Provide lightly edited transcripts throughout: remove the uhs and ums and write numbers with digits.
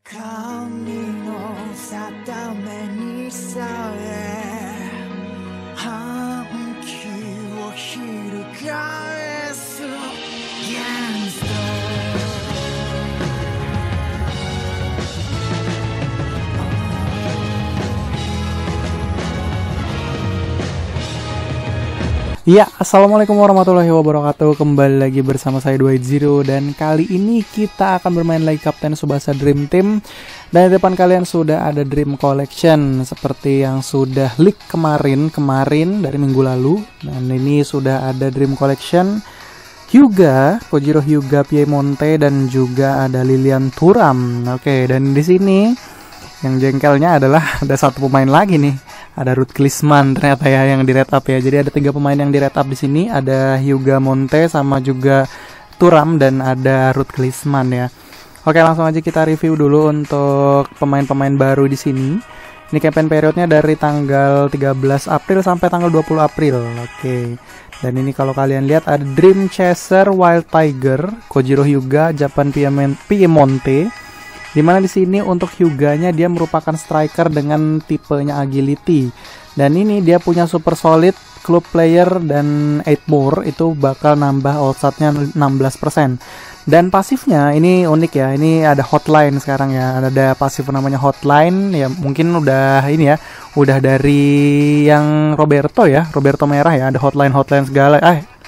神の定めにさえ反旗を翻す Gangster。 Ya, assalamualaikum warahmatullahi wabarakatuh. Kembali lagi bersama saya Dwight0, dan kali ini kita akan bermain lagi Kapten Tsubasa Dream Team. Dan di depan kalian sudah ada Dream Collection seperti yang sudah leak kemarin dari minggu lalu. Dan ini sudah ada Dream Collection Hyuga, Kojiro Hyuga Piemonte, dan juga ada Lilian Thuram. Oke, dan di sini yang jengkelnya adalah ada satu pemain lagi nih. Ada Ruud Klisman ternyata ya yang di red up ya. Jadi ada 3 pemain yang di red up di sini. Ada Hyuga Monte sama juga Thuram dan ada Ruud Klisman ya. Oke, langsung aja kita review dulu untuk pemain-pemain baru di sini. Ini campaign periodnya dari tanggal 13 April sampai tanggal 20 April. Oke. Dan ini kalau kalian lihat ada Dream Chaser, Wild Tiger, Kojiro Hyuga, Japan Piemonte. Dimana di sini untuk Hyuganya dia merupakan striker dengan tipenya agility, dan ini dia punya super solid club player dan 8 more, itu bakal nambah outstatnya 16%. Dan pasifnya ini unik ya, ini ada hotline sekarang ya, ada pasif namanya hotline ya, mungkin udah ini ya, udah dari yang Roberto merah ya, ada hotline segala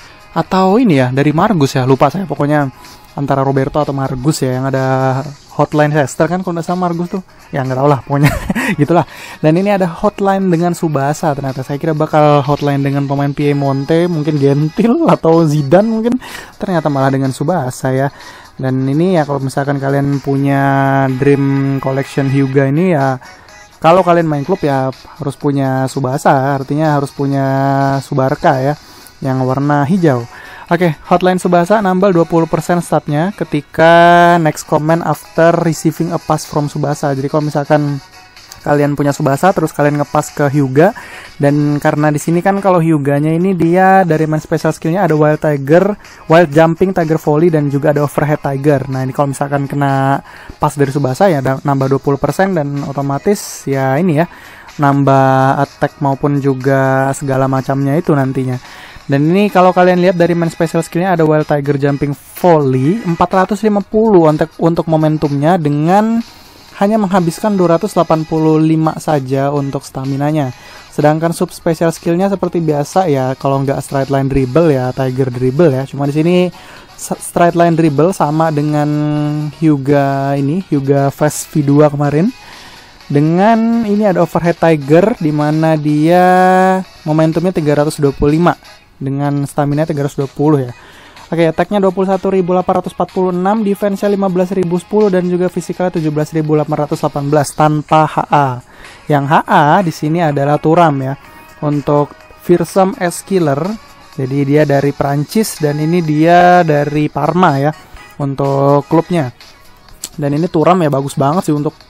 atau ini ya dari Margus ya, lupa saya, pokoknya antara Roberto atau Margus ya yang ada hotline Hester kan, kalau nggak salah Margus tuh ya, nggak tau lah pokoknya gitulah. Dan ini ada hotline dengan Tsubasa, ternyata saya kira bakal hotline dengan pemain Piemonte, mungkin Gentil atau Zidane mungkin, ternyata malah dengan Tsubasa ya. Dan ini ya kalau misalkan kalian punya Dream Collection Hyuga ini ya, kalau kalian main klub ya harus punya Tsubasa, artinya harus punya Subarka ya yang warna hijau. Oke, hotline Tsubasa nambah 20% statnya ketika next comment after receiving a pass from Tsubasa. Jadi kalau misalkan kalian punya Tsubasa terus kalian ngepas ke Hyuga, dan karena di sini kan kalau Hyuganya ini dia dari main special skillnya ada Wild Tiger, Wild Jumping, Tiger Volley, dan juga ada Overhead Tiger. Nah ini kalau misalkan kena pas dari Tsubasa ya nambah 20%, dan otomatis ya ini ya nambah attack maupun juga segala macamnya itu nantinya. Dan ini kalau kalian lihat dari main special skillnya ada Wild Tiger Jumping Volley 450 untuk momentumnya, dengan hanya menghabiskan 285 saja untuk staminanya. Sedangkan sub special skillnya seperti biasa ya, kalau nggak straight line dribble ya Tiger dribble ya. Cuma di sini straight line dribble sama dengan Hyuga ini, Hyuga Fast V2 kemarin. Dengan ini ada Overhead Tiger di mana dia momentumnya 325 dengan stamina 320 ya. Oke, attack-nya 21.846, defense-nya 15.010, dan juga physical 17.818 tanpa HA. Yang HA di sini adalah Thuram ya. Untuk Fearsome S Killer. Jadi dia dari Prancis dan ini dia dari Parma ya untuk klubnya. Dan ini Thuram ya bagus banget sih untuk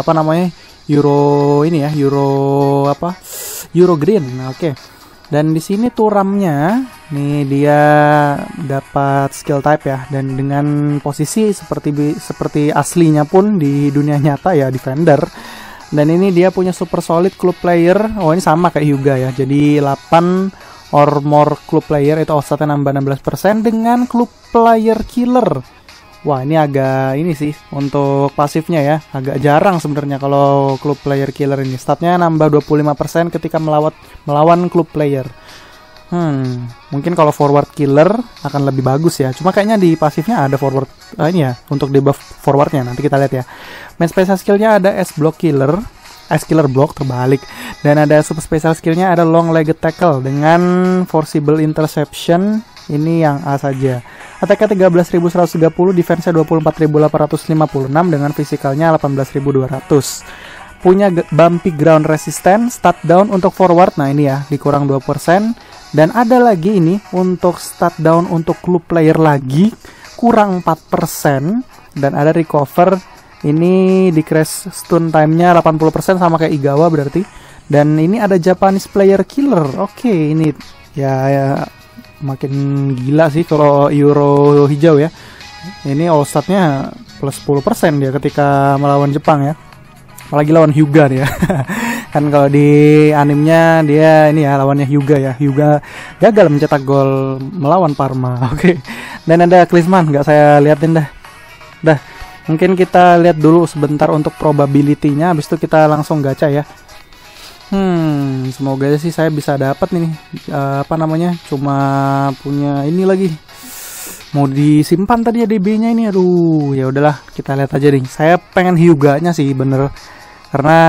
Euro ini ya, Euro Green. Oke. Dan di sini Thuramnya nih dia dapat skill type ya, dan dengan posisi seperti aslinya pun di dunia nyata ya, defender. Dan ini dia punya super solid club player. Oh, ini sama kayak Hyuga ya. Jadi 8 or more club player itu outstatnya nambah 16% dengan club player killer. Wah, ini agak ini sih untuk pasifnya ya, agak jarang sebenarnya kalau klub player killer ini. Statnya nambah 25% ketika melawan klub player. Mungkin kalau forward killer akan lebih bagus ya. Cuma kayaknya di pasifnya ada forward ini ya, untuk debuff forwardnya. Nanti kita lihat ya. Main special skillnya ada S killer block terbalik. Dan ada super special skillnya ada long legged tackle dengan forcible interception. Ini yang A saja. Attack-nya 13.130, defense-nya 24.856 dengan fisikalnya 18.200. Punya bumpy ground resistance, stat down untuk forward. Nah ini ya, dikurang 2%. Dan ada lagi ini untuk stat down untuk club player lagi, kurang 4%. Dan ada recover, ini decrease stun time-nya 80% sama kayak Igawa berarti. Dan ini ada Japanese player killer. Oke, ini ya makin gila sih kalau Euro hijau ya. Ini all statnya plus 10% dia ketika melawan Jepang ya. Apalagi lawan Hyuga ya. Kan kalau di animenya dia ini ya lawannya Hyuga ya. Hyuga gagal mencetak gol melawan Parma. Oke. Dan ada Klinsmann, nggak saya liatin dah. Mungkin kita lihat dulu sebentar untuk probability-nya, habis itu kita langsung gacha ya. Semoga sih saya bisa dapat nih. Cuma punya ini lagi. Mau disimpan tadi ya DB-nya ini. Aduh, ya udahlah, kita lihat aja nih. Saya pengen Hyuga-nya sih bener. Karena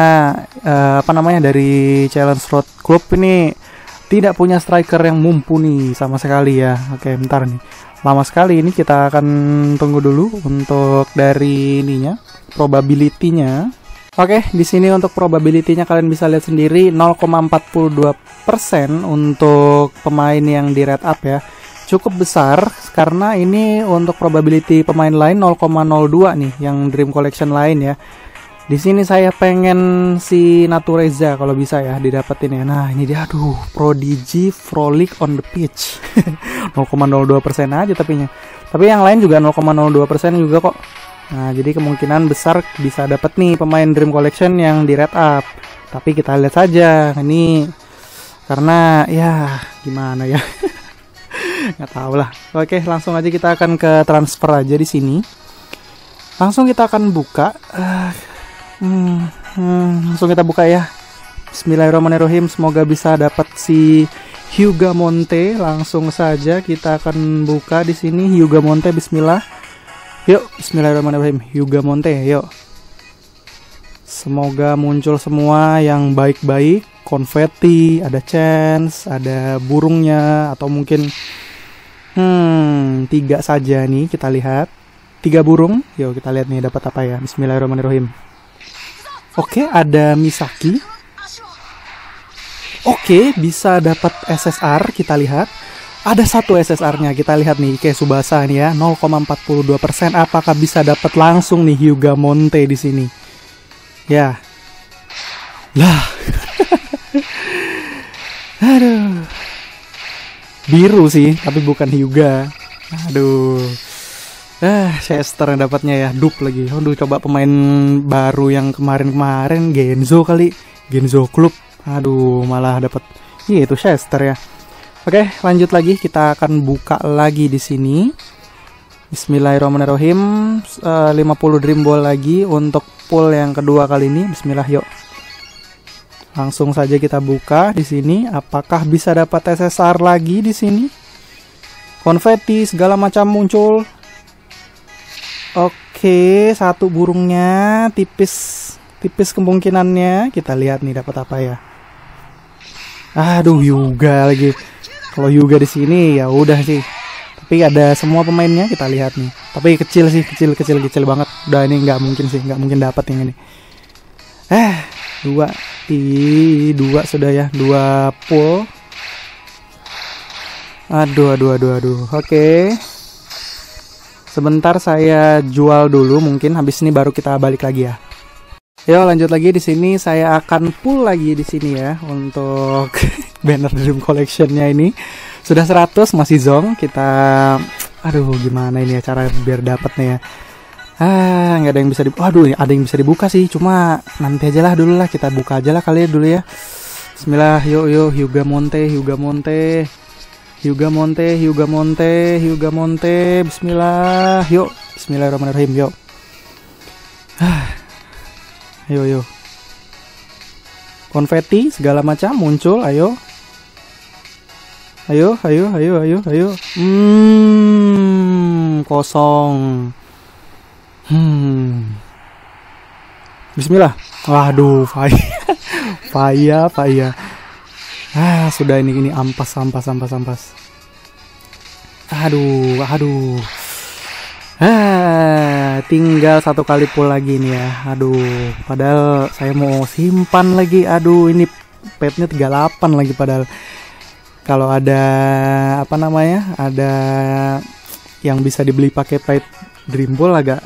dari Challenge Road Club ini tidak punya striker yang mumpuni sama sekali ya. Oke, bentar nih. Lama sekali ini, kita akan tunggu dulu untuk dari ininya, probability-nya. Oke, di sini untuk probability-nya kalian bisa lihat sendiri 0,42% untuk pemain yang di red up ya. Cukup besar karena ini untuk probability pemain lain 0,02 nih yang Dream Collection lain ya. Di sini saya pengen si Natureza kalau bisa ya didapetin ya. Nah, ini dia, aduh, Prodigy Frolic on the pitch. 0,02% aja tapi yang lain juga 0,02% juga kok. Nah, jadi kemungkinan besar bisa dapet nih pemain Dream Collection yang di red up. Tapi kita lihat saja ini, karena ya gimana ya. Nggak tahu lah. Oke, langsung aja kita akan ke transfer aja di sini. Langsung kita akan buka. Langsung kita buka ya. Bismillahirrahmanirrahim. Semoga bisa dapat si Hyuga Monte. Langsung saja kita akan buka di sini Hyuga Monte. Bismillah. Yuk, Bismillahirrahmanirrahim. Hyuga Monte, yuk. Semoga muncul semua yang baik-baik. Konfeti, ada chance, ada burungnya, atau mungkin 3 saja nih, kita lihat. 3 burung. Yuk kita lihat nih dapat apa ya. Bismillahirrahmanirrahim. Oke, ada Misaki. Oke, bisa dapat SSR, kita lihat. Ada 1 SSR-nya, kita lihat nih, Ike Tsubasa nih ya, 0,42%. Apakah bisa dapat langsung nih Hyuga Monte di sini? Ya. Lah. Aduh. Biru sih, tapi bukan Hyuga. Aduh. Chester yang dapatnya ya, dup lagi. Aduh, coba pemain baru yang kemarin-kemarin, Genzo kali, Genzo Club. Aduh, malah dapat itu Chester ya. Oke, lanjut lagi, kita akan buka lagi di sini. Bismillahirrahmanirrahim. 50 Dream Ball lagi untuk pool yang kedua kali ini. Bismillah, yuk. Langsung saja kita buka di sini. Apakah bisa dapat SSR lagi di sini? Konfeti segala macam muncul. Oke, 1 burungnya tipis kemungkinannya. Kita lihat nih dapat apa ya. Aduh, Hyuga lagi. Kalau Hyuga di sini ya udah sih. Tapi ada semua pemainnya, kita lihat nih. Tapi kecil sih, kecil banget. Udah, ini nggak mungkin dapat yang ini. 2 sudah ya, 2 pool. Aduh. Oke. Sebentar saya jual dulu, mungkin habis ini baru kita balik lagi ya. Yo, lanjut lagi di sini. Saya akan pull lagi di sini ya untuk banner Dream Collection-nya ini. Sudah 100, masih zong. Kita gimana ini ya cara biar dapatnya ya. Nggak ada yang bisa ada yang bisa dibuka sih, cuma nanti aja lah dulu lah, kita buka aja lah kali ya dulu ya. Bismillah, yuk Hyuga Monte. Bismillah, yuk. Bismillahirrahmanirrahim, yuk. Yuk. Konfeti segala macam muncul, ayo. Kosong. Bismillah. Waduh, Faya. Sudah ini ampas. Aduh. Tinggal 1 kali pull lagi nih ya. Aduh, padahal saya mau simpan lagi. Aduh, ini petnya 38 lagi padahal. Kalau ada ada yang bisa dibeli pakai pet Dream Ball agak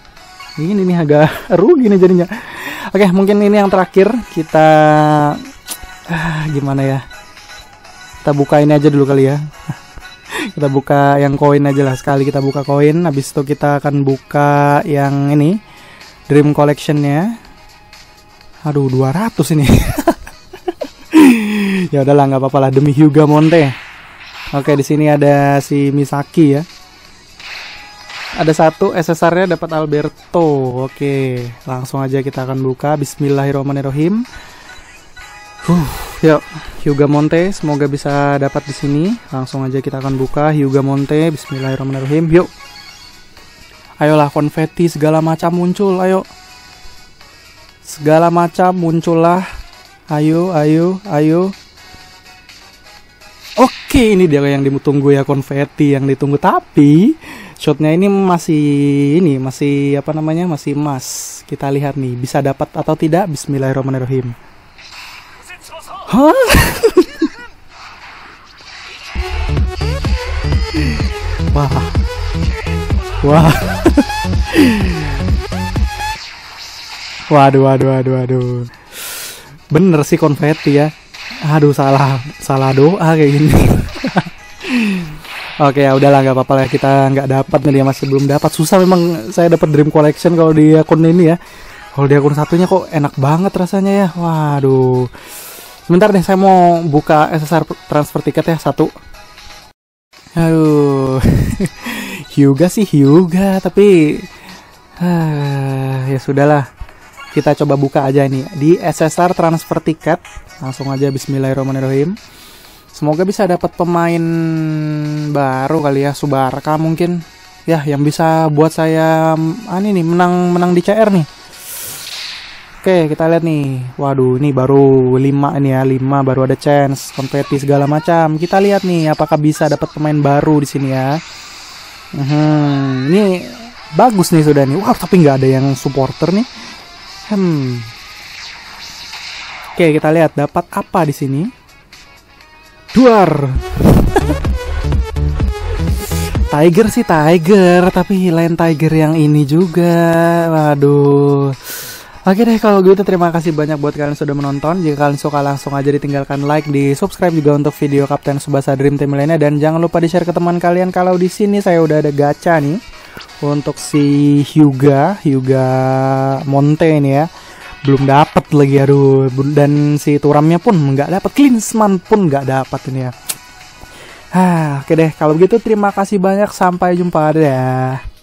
rugi nih jadinya. Oke, mungkin ini yang terakhir. Kita gimana ya? Kita buka ini aja dulu kali ya. Kita buka yang koin aja lah, sekali kita buka koin. Habis itu kita akan buka yang ini, Dream Collection-nya. Aduh, 200 ini. Ya udahlah, nggak apa-apa lah demi Hyuga Monte. Oke, di sini ada si Misaki ya. Ada satu SSR-nya dapat Alberto. Oke, langsung aja kita akan buka. Bismillahirrahmanirrahim. Yuk, Hyuga Monte, semoga bisa dapat di sini. Langsung aja kita akan buka Hyuga Monte. Bismillahirrahmanirrahim. Yuk. Ayolah, konfeti segala macam muncul, ayo. Segala macam muncullah. Ayo. Oke, ini dia yang ditunggu ya, konfeti yang ditunggu. Tapi shotnya ini masih apa namanya? Masih emas. Kita lihat nih, bisa dapat atau tidak. Bismillahirrahmanirrahim. Hah? Wah. Waduh. Bener sih konfeti ya. Aduh, salah doa kayak gini. Oke, ya udahlah, nggak apa-apa lah, kita nggak dapat nih, dia masih belum dapat. Susah memang saya dapat Dream Collection kalau di akun ini ya. Kalau di akun satunya kok enak banget rasanya ya. Waduh. Sebentar deh, saya mau buka SSR transfer tiket ya, satu. Aduh. Hyuga sih Hyuga, tapi ya sudahlah. Kita coba buka aja ini di SSR transfer tiket. Langsung aja bismillahirrahmanirrahim. Semoga bisa dapat pemain baru kali ya, Subarka mungkin. Ya, yang bisa buat saya menang di CR nih. Oke, kita lihat nih. Waduh, ini baru 5 ini ya, 5 baru ada chance, konfeti segala macam. Kita lihat nih apakah bisa dapat pemain baru di sini ya. Ini bagus nih sudah nih. Wah, tapi nggak ada yang supporter nih. Oke, kita lihat dapat apa di sini. Duar. Tiger sih Tiger, tapi lain Tiger yang ini juga. Waduh. Oke deh, kalau gitu terima kasih banyak buat kalian sudah menonton. Jika kalian suka langsung aja ditinggalkan like, di subscribe juga untuk video Kapten Tsubasa Dream Team lainnya, dan jangan lupa di share ke teman kalian. Kalau di sini saya udah ada gacha nih untuk si Hyuga Monte ini ya, belum dapat lagi, aduh. Dan si Turamnya pun nggak dapat, Klinsmann pun nggak dapat ini ya. Oke deh, kalau begitu terima kasih banyak, sampai jumpa, dah.